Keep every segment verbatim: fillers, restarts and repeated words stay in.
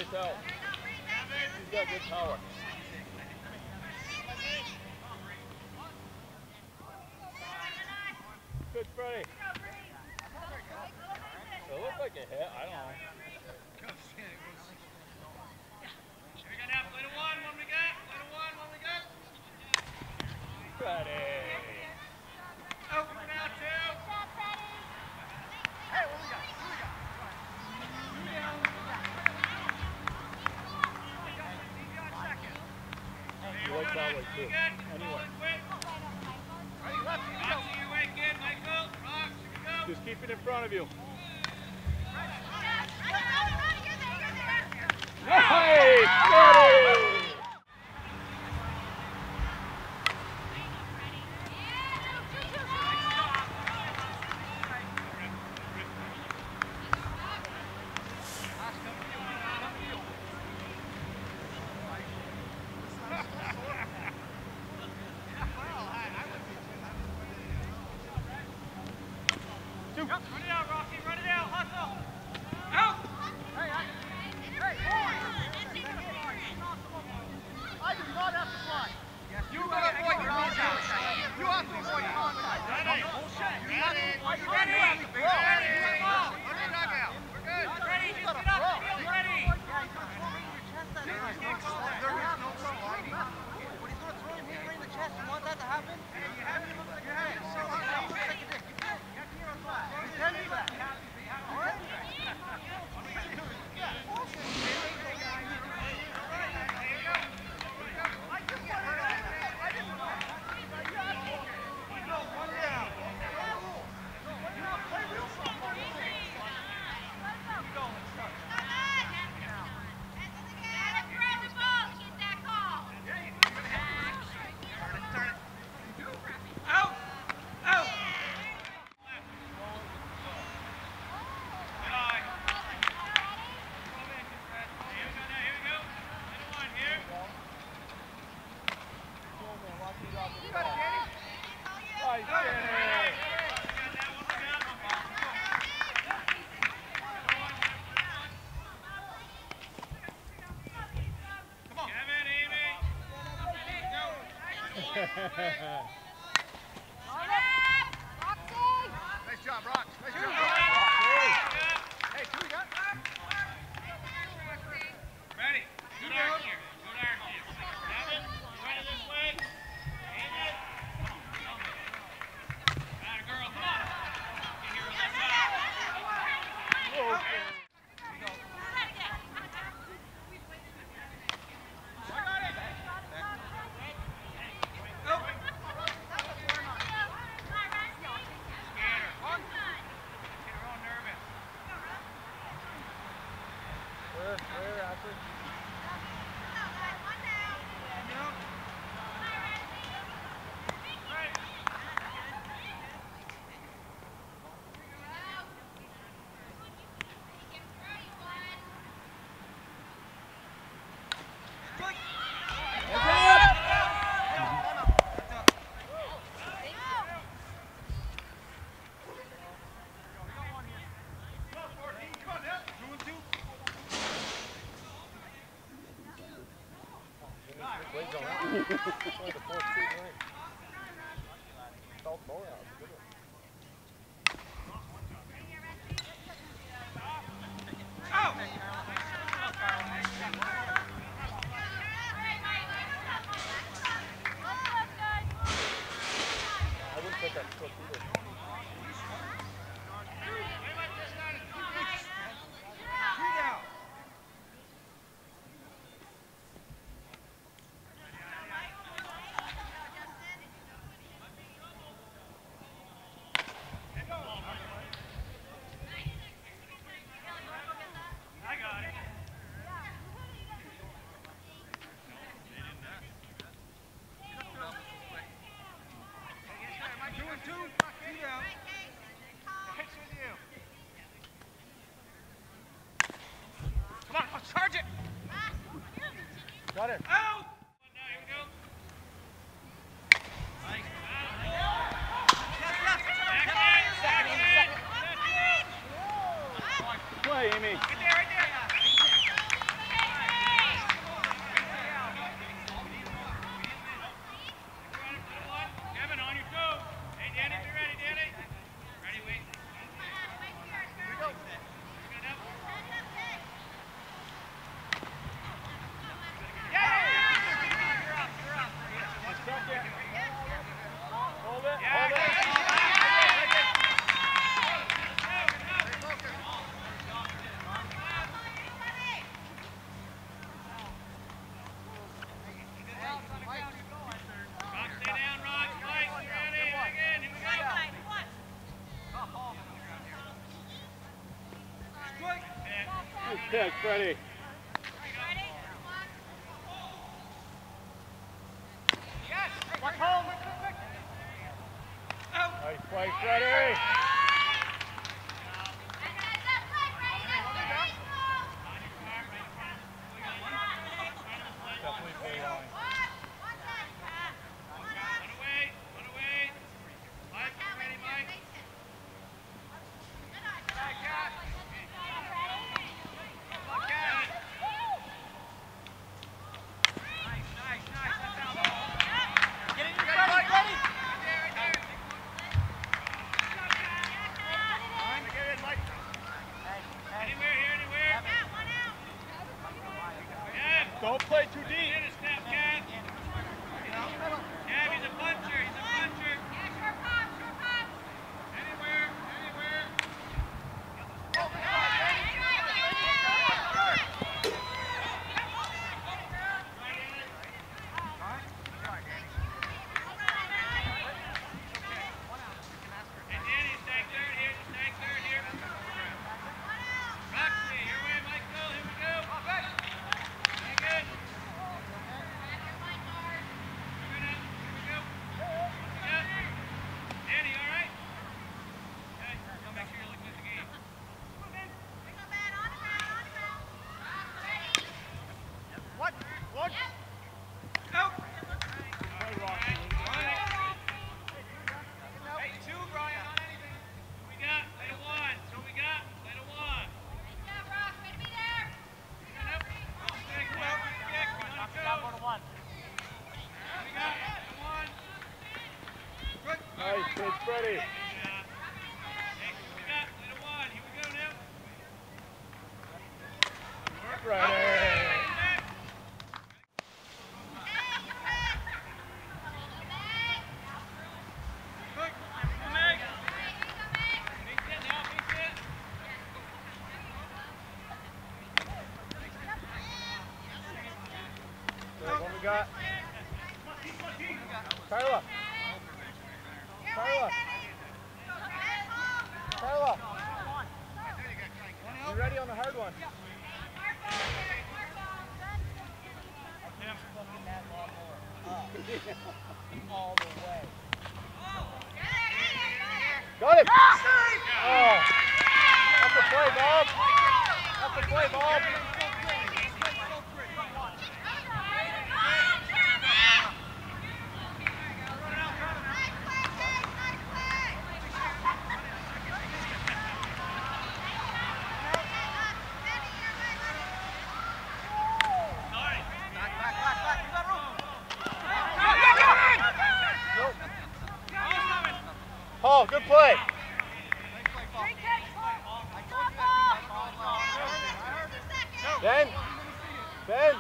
Nice help. He's got good power. Good, Freddie. It looked like a hit. I don't know. Here we go now. Play to one. One we got. Play to one. One we got. Freddie. Oh, we're now two. Hey, what we got? What we got? Two down. You like that way too. Anyway. Just keep it in front of you. Nice! Freddie! Run it out, Rocky. Run it out. Hustle. Out. Hey, I, hey, boy. I do not have to fly. You got to avoid your contact. You have to avoid contact. Ready. Bullshit. You got to avoid your contact. Ready. Ready. Put your dugout. We're good. Ready. Just get up. Feel ready. Yeah, he's going to throw me in your chest. There is no sliding. There is no sliding. But he's going to throw him here in the chest. You want that to happen? Yeah, you have to look like a dick. So he looks like a dick. You can do that. All right? Nice job, Rock. Nice job. Hey, two we got. Ready. Good arc here. Good arc here. Have it. Right this way. Aim it. Got it, girl. Come on. Get here on that side. Whoa. Got it. Out! Play, Amy. Right there, right there. Nice catch, Freddie. Watch home. Nice play, Freddie. Definitely play line. Don't play too deep. Nice pitch, Freddie. Freddie. What we got? Carla. Carla. Carla. You ready on the hard one? All the way. Got it! Oh. That's the play, Bob. That's the play, Bob. Oh, good play. Ben, Ben.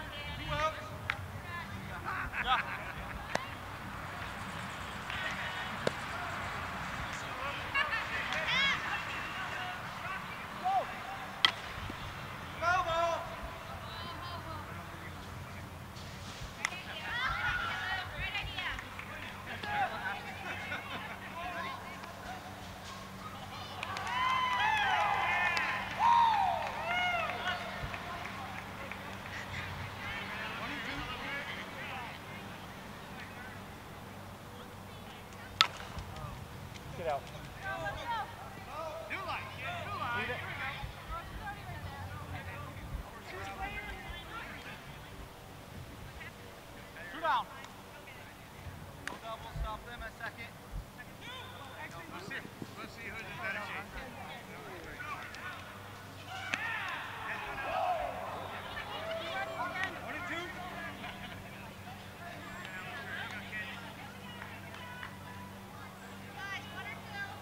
Get out. Two down. No double, stop them a second. Let's see, let's see who's in better shape. One and two. Guys, one or two.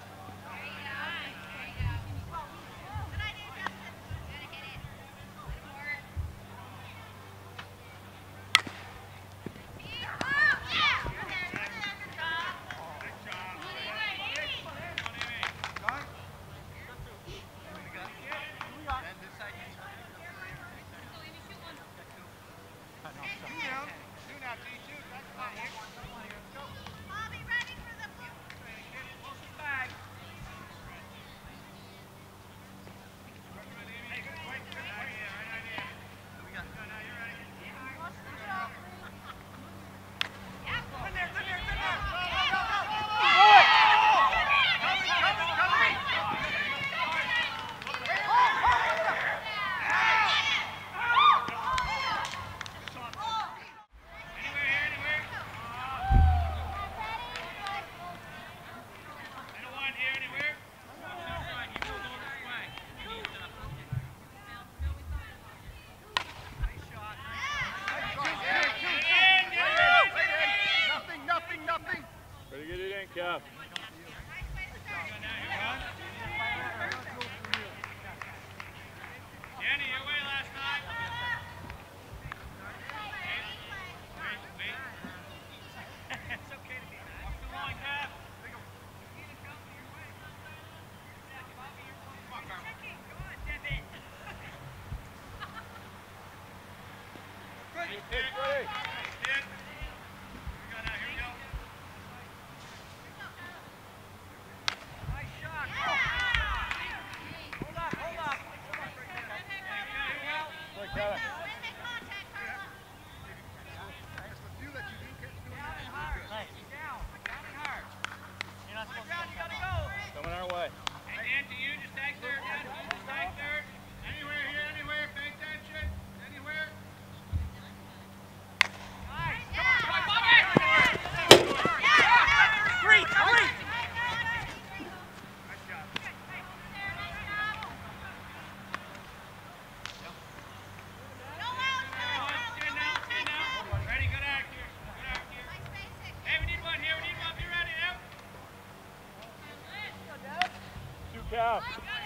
Yeah.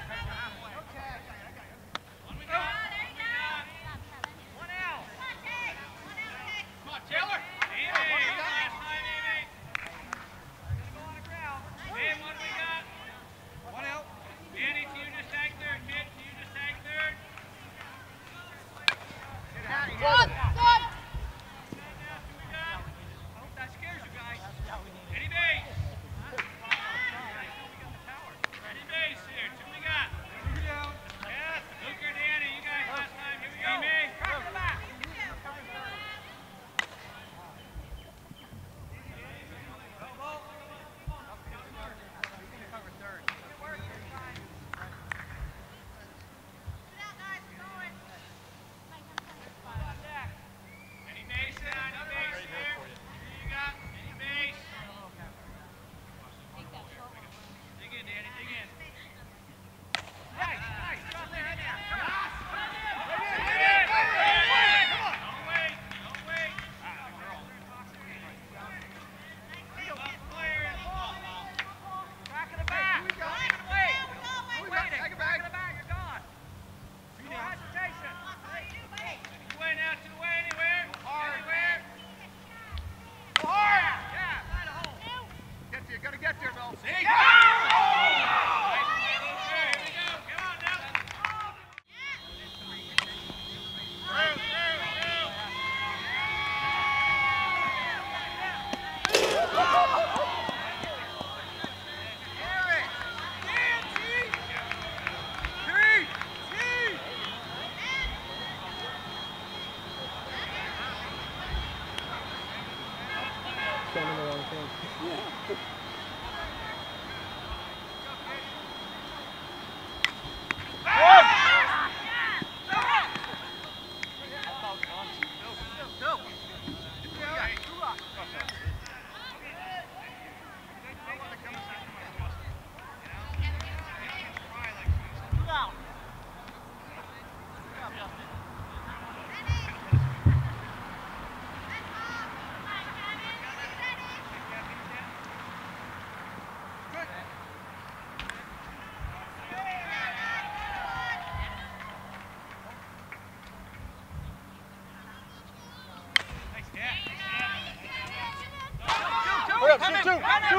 Shoot, shoot, shoot it, shoot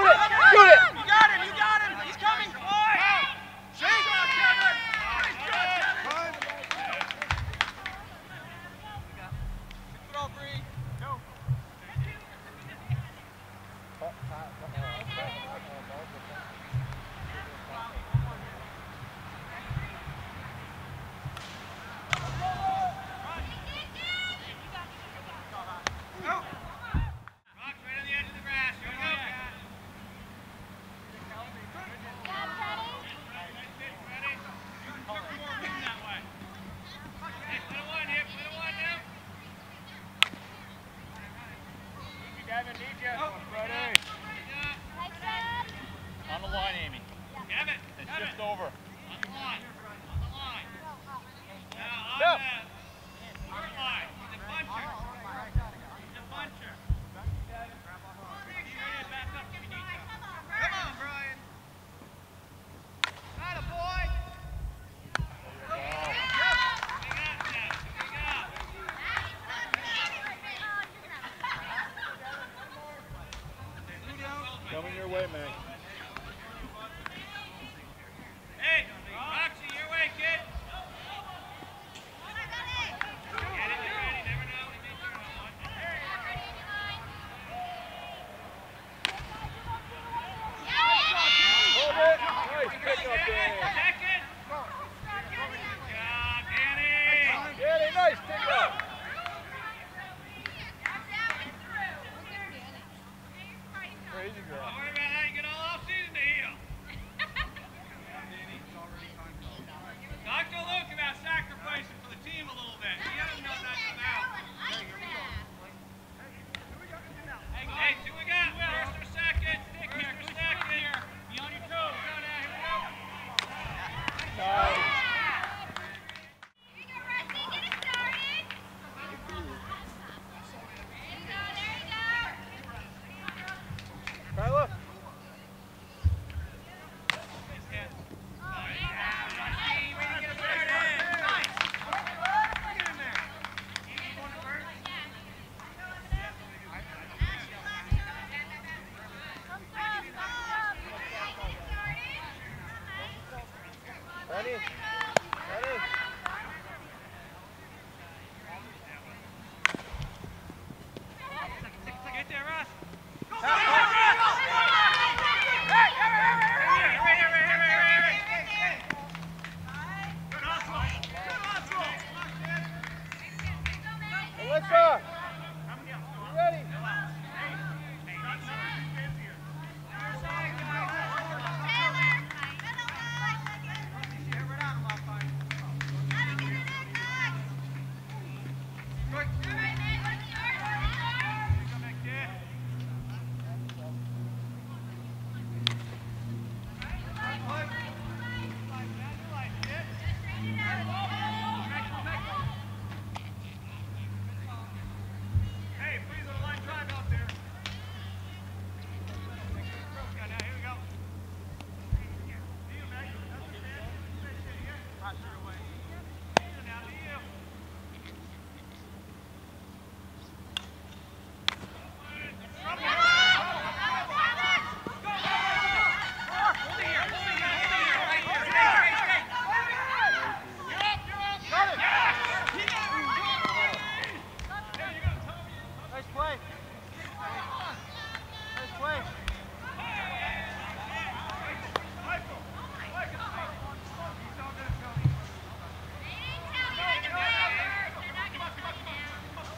it! You got him, you got him! He's coming! Shoot! Throw free. Go. On the line, Amy. Gavin, And shift over. on the line. On the line. Now on Go. the short line. He's a puncher. He's a puncher. Make sure you back up if you need to. Come on, Brian. Atta boy. Go. We got that. We got. Coming your way, man. Hey, Roxy, your way, kid. Get it, get ready. Never know.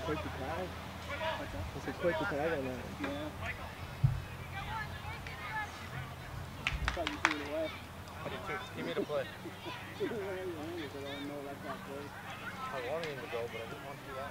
Quick to tag. It's a quick to tag on that. Yeah. I thought you threw it away. I did too. Give me the play. I don't know, that's not play. I wanted him to go, but I didn't want to do that.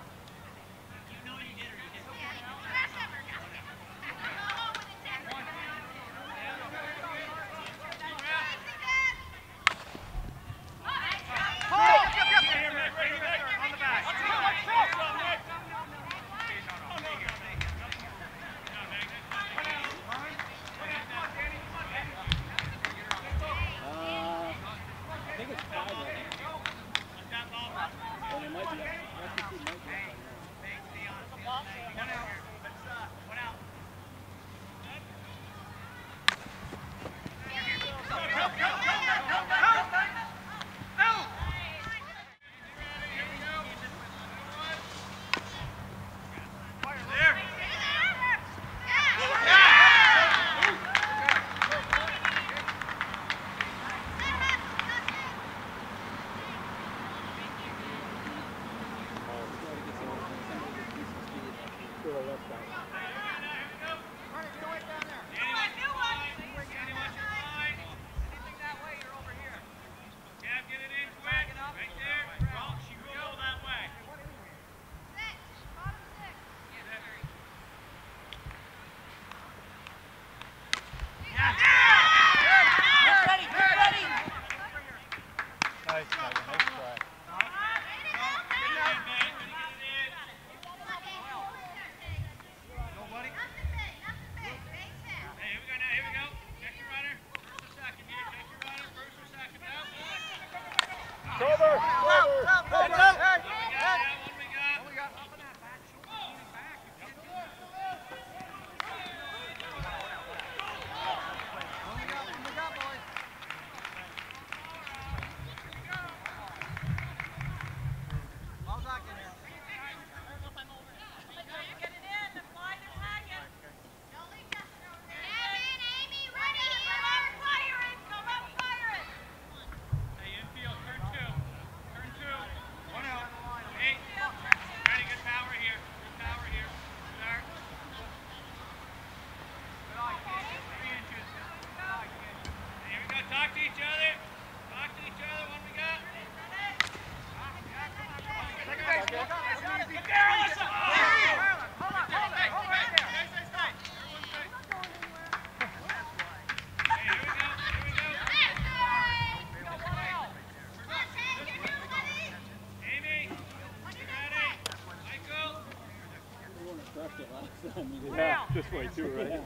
Yeah, this way too, right? Yeah.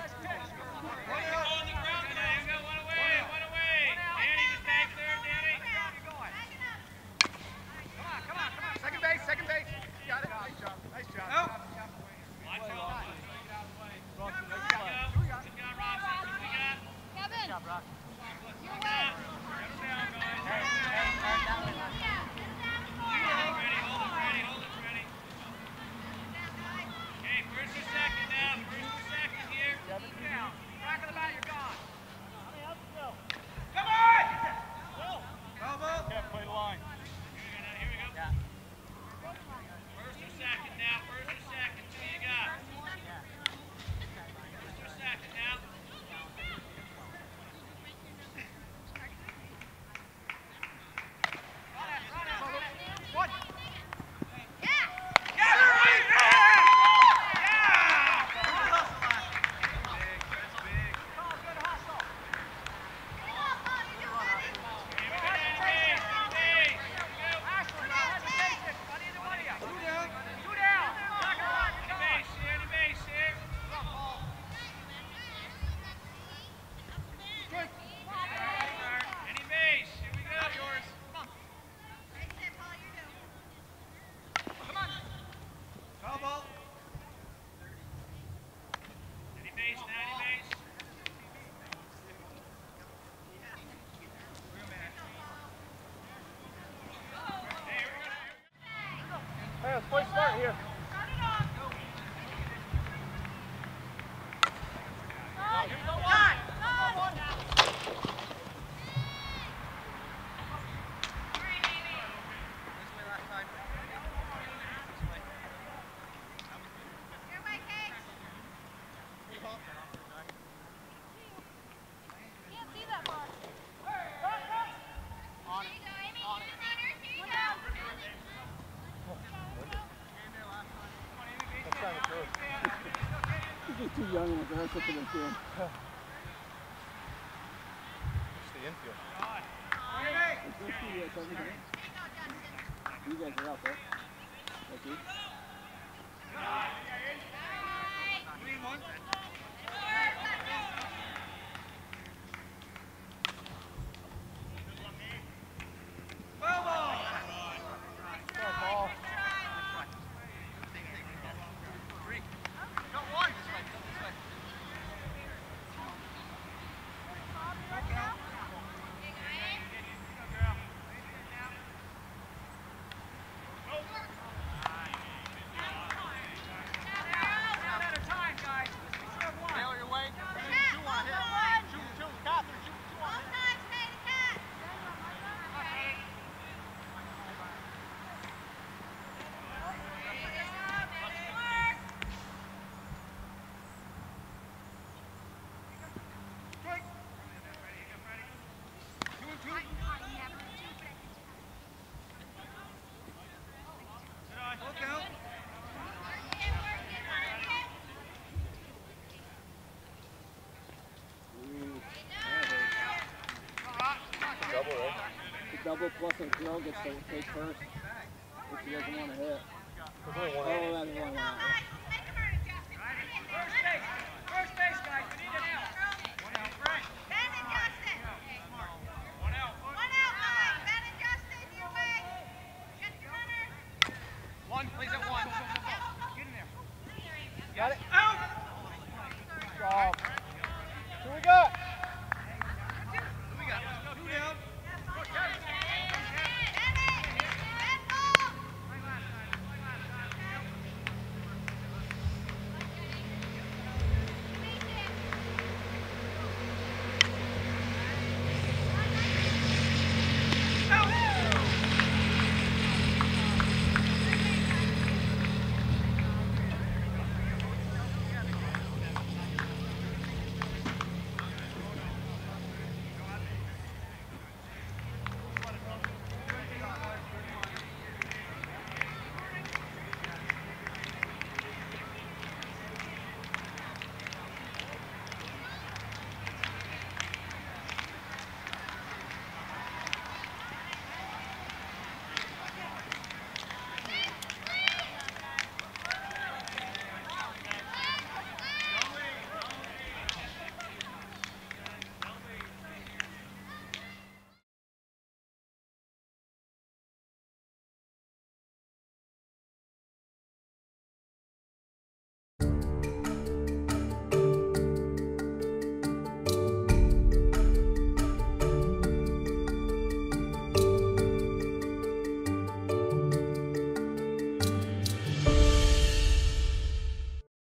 Hey, let's play smart here. too young and aggressive for this game. It's the infield. You guys are out there. Thank you. Double plus a girl gets to take first if she doesn't want to hit. There's only one. Oh, that's one out. First base, first base, guys. We need an out. One out, Frank. Ben and Justin. One out. One out, Mike. Ben and Justin, your way. Get the runner. One, please at one. Get in there. Got it. Out. Good job. Who we got?